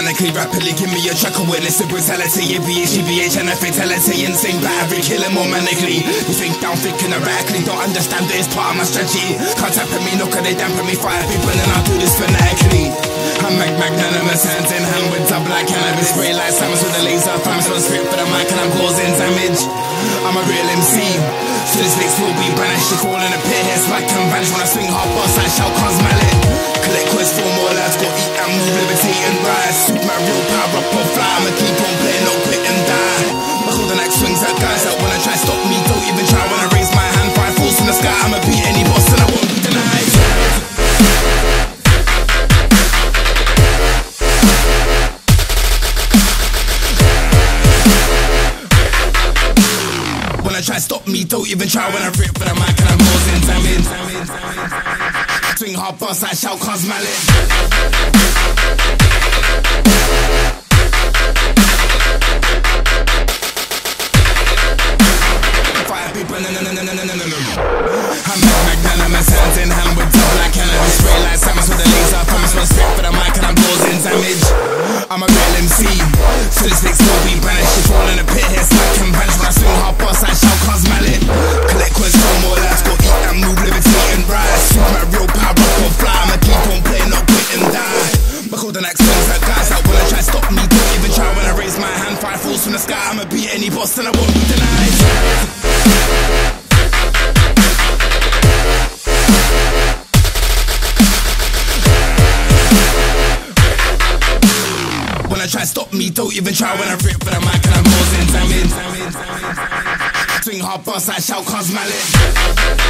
manically, rapidly, give me a track of witness of brutality. ABH, GBH, and a fatality. Insane battery, killing more manically. You think down, thinking erratically. Don't understand that it's part of my strategy. Can't tap at me, no, cause they dampen me. Fire people, and I'll do this fanatically. I'm magnanimous, hands in hand with double like cannabis. Spray like Samus with a laser. Flames on script for the mic, and I'm causing damage. I'm a real MC. So this mix will be banished. You fall in a pit, hair smack and vanish. When I swing hard boss, I shout cause mallet. Collect quest for more lads, go eat and move, levitate and rise. Suit my real power up or fly. I'ma keep on playing, no quit and die. My golden axe swings at guys that wanna try stop me. Don't even try when I raise my hand. 5 falls from the sky, I'ma beat any boss and I won't be denied. Try stop me, don't even try when I rip for the mic and I'm causing damage. Swing hard boss, I shout cause mallet. Fire people, no. I'm magnanimous, hands in hand with double like cannabis. Spray like Samus with a laser. Promise one spit for the mic and I'm causing damage. I'm a real MC, so this mix will be banished. You fall in a pit, hair smack and vanish. When I swing hard boss, I shout cause mallet. Collect quest for more lads, go eat and move, levitate and rise. Suit my real power up or fly. I'ma keep on playing, not quit and die. My golden axe swings at guys that wanna try stop me. Don't even try when I raise my hand. 5 falls from the sky, I'ma beat any boss and I won't be denied. Try stop me, don't even try when I rip for the mic and I'm causing damage. Swing hard boss, I shout cause mallet.